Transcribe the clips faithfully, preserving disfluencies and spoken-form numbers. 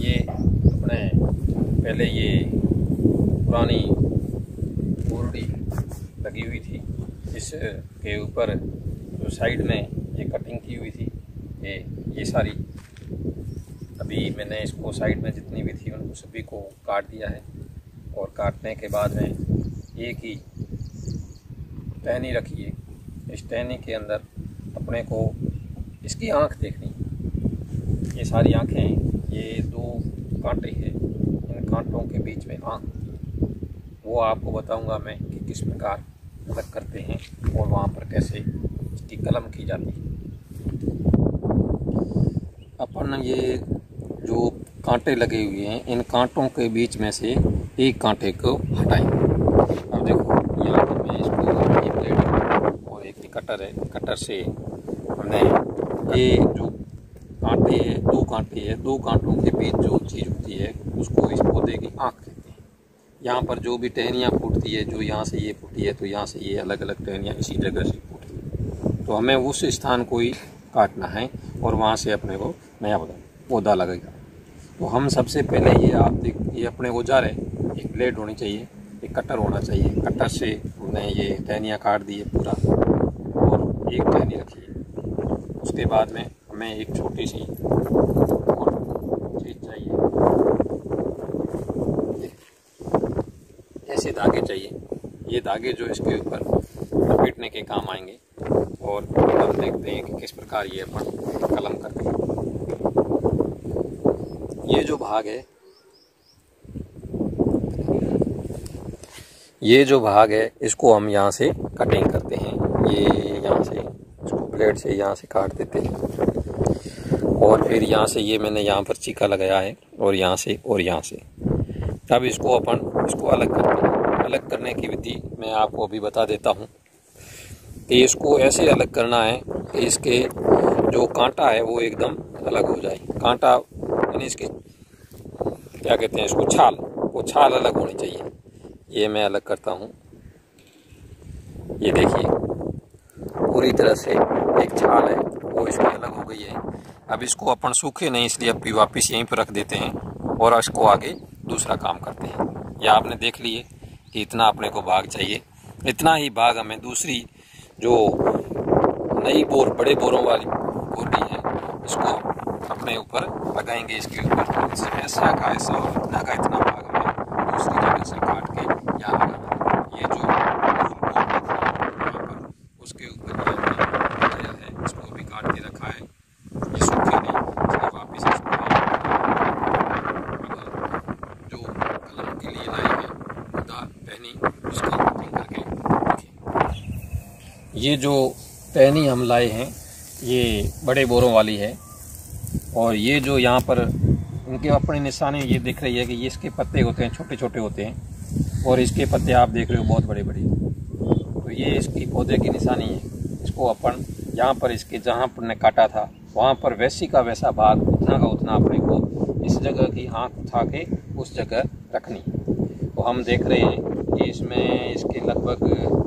ये अपने पहले ये पुरानी बोरडी लगी हुई थी, इसके ऊपर जो साइड में ये कटिंग की हुई थी, ये ये सारी अभी मैंने इसको साइड में जितनी भी थी उनको सभी को काट दिया है। और काटने के बाद में एक ही टहनी रखी है। इस टहनी के अंदर अपने को इसकी आँख देखनी, ये सारी आँखें हैं, ये दो कांटे हैं, इन कांटों के बीच में आँख, वो आपको बताऊंगा मैं कि किस प्रकार अलग करते हैं और वहाँ पर कैसे इसकी कलम की जाती है। अपन ये जो कांटे लगे हुए हैं, इन कांटों के बीच में से एक कांटे को हटाएं। अब देखो यहाँ पर मैं इसको ये ब्लेड और एक कटर है, कटर से हमने ये जो कांटे है, दो कांटे है, दो कांटों के बीच जो चीज़ होती है उसको इस पौधे की आँख कहते हैं। यहाँ पर जो भी टहनियाँ फूटती है, जो यहाँ से ये फूटी है तो यहाँ से ये अलग अलग टहनियाँ इसी जगह से फूटती है, तो हमें उस स्थान को ही काटना है और वहाँ से अपने को नया पौधा लगेगा। तो हम सबसे पहले ये आप देख, ये अपने औजार है, एक ब्लेड होनी चाहिए, एक कटर होना चाहिए। कटर से हमने ये टहनियाँ काट दी है पूरा और एक टहनी रखी है। उसके बाद में हमें एक छोटी सी चीज़ चाहिए, ऐसे धागे चाहिए। ये धागे जो इसके ऊपर लपेटने के काम आएंगे और हम देखते हैं कि किस प्रकार ये अपन कलम करते हैं। ये जो भाग है, ये जो भाग है इसको हम यहाँ से कटिंग करते हैं। ये यहाँ से इसको ब्लेड से यहाँ से काट देते हैं और फिर यहाँ से ये मैंने यहाँ पर चीका लगाया है और यहाँ से और यहाँ से। अब इसको अपन इसको अलग करते हैं। अलग करने की विधि मैं आपको अभी बता देता हूँ कि इसको ऐसे अलग करना है कि इसके जो कांटा है वो एकदम अलग हो जाए। कांटा यानी इसके क्या कहते हैं, इसको छाल, वो छाल अलग होनी चाहिए। ये मैं अलग करता हूँ। ये देखिए पूरी तरह से एक छाल है वो इसकी अलग हो गई है। अब इसको अपन सूखे नहीं, इसलिए अब भी वापस यहीं पर रख देते हैं और इसको आगे दूसरा काम करते हैं। यह आपने देख लिए कि इतना अपने को भाग चाहिए। इतना ही भाग हमें दूसरी जो नई बोर, बड़े बोरों वाली बोरडी है, इसको अपने ऊपर लगाएंगे। इसके ऊपर ऐसा का ऐसा और इतना का इतना भाग हमें दूसरी जगह से काट के यहाँ लगाना। ये जो पर उसके ऊपर ये हमने है, इसको भी काट के रखा है। ये सूखे नहीं, इसलिए वापस इसको जो कलम के लिए लाए हैं पौधा टहनी, उसकी कटिंग करके रखें। ये जो टहनी हम लाए हैं ये बड़े बोरों वाली है और ये जो यहाँ पर इनके अपने निशाने ये दिख रही है कि ये इसके पत्ते होते हैं, छोटे छोटे होते हैं और इसके पत्ते आप देख रहे हो बहुत बड़े बड़े। तो ये इसकी पौधे की निशानी है। इसको अपन यहाँ पर इसके जहाँ पर ने काटा था वहाँ पर वैसी का वैसा भाग उतना का उतना अपने को इस जगह की आँख उठा के उस जगह रखनी। तो हम देख रहे हैं कि इसमें इसके लगभग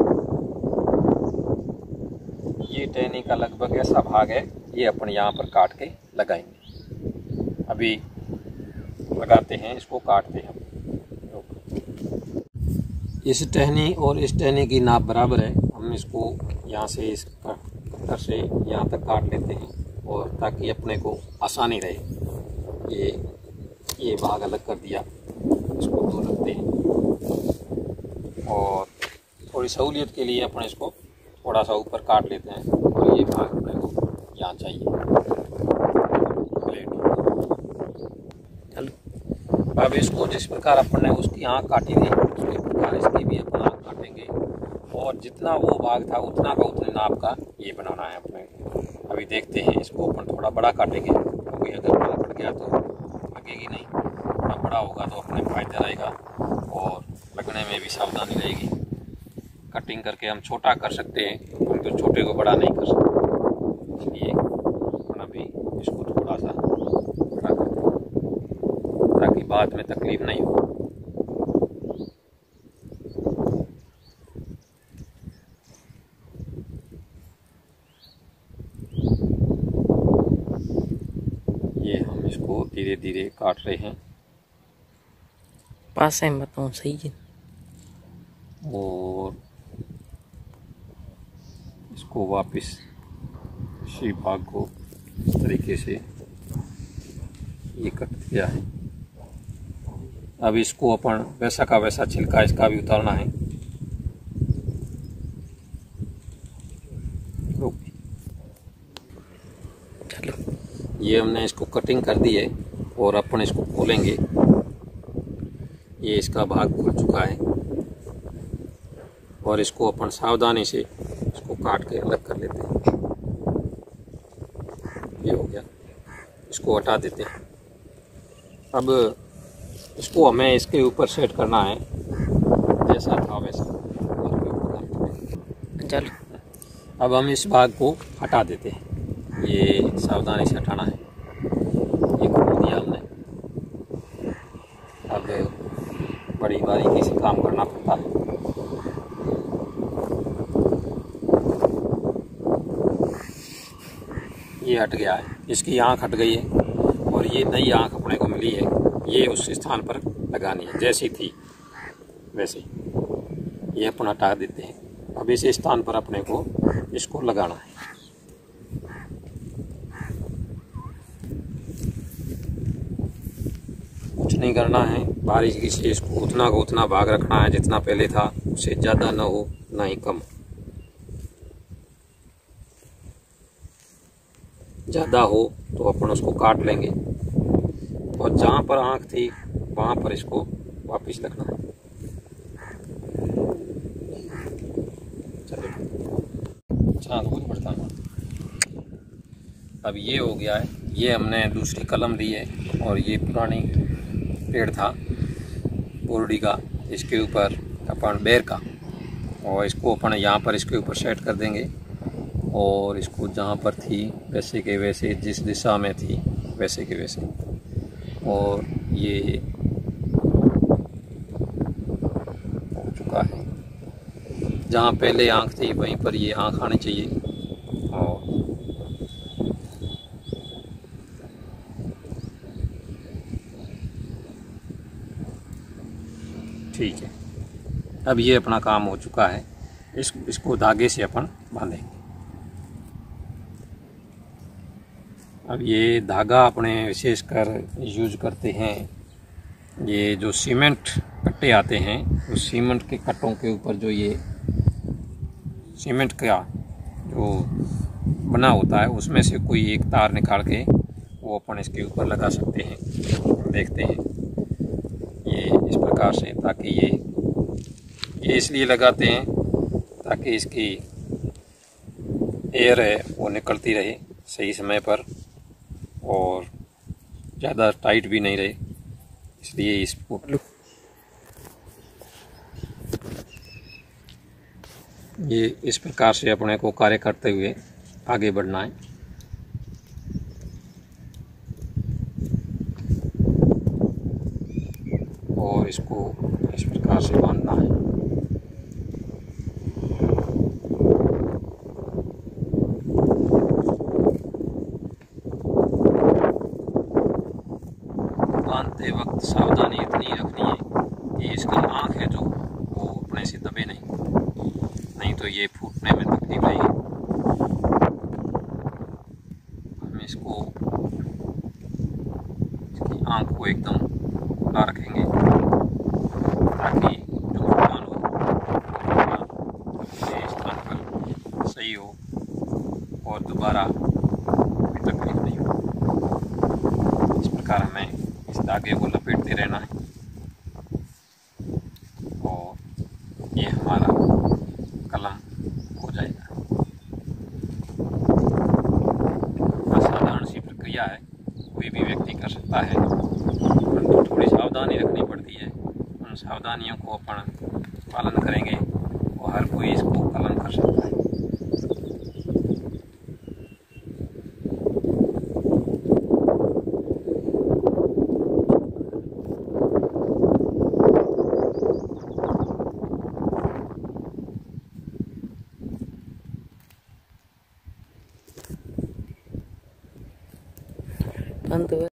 ये टहनी का लगभग ऐसा भाग है, ये अपन यहाँ पर काट के लगाएंगे। अभी लगाते हैं, इसको काटते हैं। इस टहनी और इस टहनी की नाप बराबर है। हम इसको यहाँ से इस कटर से यहाँ तक काट लेते हैं और ताकि अपने को आसानी रहे। ये ये भाग अलग कर दिया, इसको दूर रखते हैं और थोड़ी सहूलियत के लिए अपन इसको थोड़ा सा ऊपर काट लेते हैं और ये भाग अपने को यहाँ चाहिए। चलो अब इसको जिस प्रकार अपन ने उसकी आँख काटी थी उसी प्रकार इसकी भी अपन आँख काटेंगे और जितना वो भाग था उतना का उतने नाप का ये बनाना है अपने। अभी देखते हैं, इसको अपन थोड़ा बड़ा काटेंगे क्योंकि अगर बड़ा कट गया तो लगेगी नहीं, थोड़ा बड़ा होगा तो अपने फायदा रहेगा और लगने में भी सावधानी रहेगी। कटिंग करके हम छोटा कर सकते हैं, हम तो छोटे को बड़ा नहीं कर सकते, इसलिए अपन अभी इसको थोड़ा सा बड़ा करते हैं ताकि बाद में तकलीफ नहीं हो। ये हम इसको इसको धीरे धीरे काट रहे हैं। पास से बताऊं सही है। और इसको वापस इसी भाग को इस तरीके से ये कट दिया है। अब इसको अपन वैसा का वैसा छिलका इसका भी उतारना है। ये हमने इसको कटिंग कर दी है और अपन इसको खोलेंगे। ये इसका भाग खुल चुका है और इसको अपन सावधानी से इसको काट के अलग कर लेते हैं। ये हो गया, इसको हटा देते हैं। अब इसको हमें इसके ऊपर सेट करना है जैसा था वैसा। चलो अब हम इस भाग को हटा देते हैं। ये सावधानी से हटाना है। ये खोल दिया हमने। अब बड़ी बारीकी से काम करना पड़ता है। ये हट गया है, इसकी आँख हट गई है और ये नई आँख अपने को मिली है। ये उस स्थान पर लगानी है जैसी थी वैसे। ये अपन हटा देते हैं। अब इस स्थान पर अपने को इसको लगाना है। कुछ नहीं करना है, बारीकी से इसको उतना को उतना भाग रखना है जितना पहले था, उससे ज़्यादा ना हो ना ही कम। ज़्यादा हो तो अपन उसको काट लेंगे और जहाँ पर आँख थी वहाँ पर इसको वापस रखना है। चलो बढ़ता हूँ। अब ये हो गया है। ये हमने दूसरी कलम ली है और ये पुरानी पेड़ था बोरडी का, इसके ऊपर अपन बेर का, और इसको अपन यहाँ पर इसके ऊपर सेट कर देंगे। और इसको जहाँ पर थी वैसे के वैसे, जिस दिशा में थी वैसे के वैसे। और ये हो चुका है। जहाँ पहले आँख थी वहीं पर ये आँख आनी चाहिए। और ठीक है, अब ये अपना काम हो चुका है। इस इसको धागे से अपन बांधेंगे। अब ये धागा अपने विशेषकर यूज करते हैं। ये जो सीमेंट कट्टे आते हैं, उस सीमेंट के कट्टों के ऊपर जो ये सीमेंट का जो बना होता है उसमें से कोई एक तार निकाल के वो अपन इसके ऊपर लगा सकते हैं। देखते हैं ये इस प्रकार से, ताकि ये ये इसलिए लगाते हैं ताकि इसकी एयर है वो निकलती रहे सही समय पर और ज़्यादा टाइट भी नहीं रहे, इसलिए इसको ये इस प्रकार से अपने को कार्य करते हुए आगे बढ़ना है। और इसको इस प्रकार से बांधना है। बांधते वक्त सावधानी इतनी रखनी है कि इसका आँख है जो वो अपने से दबे नहीं, नहीं तो ये फूटने में तकलीफ रहेगी। हम इसको इसकी आँख को एकदम खुला रखेंगे ताकि जो फूटान हो अपने स्थान पर सही हो और दोबारा कोई तकलीफ नहीं हो। इस प्रकार हमें इस धागे को लपेटते रहना है और ये हमारा कलम हो जाएगा। असाधारण सी प्रक्रिया है, कोई भी व्यक्ति कर सकता है, परंतु थोड़ी सावधानी रखनी पड़ती है। उन सावधानियों को अपन पालन करेंगे और हर कोई इसको कलम कर सकता है। अंत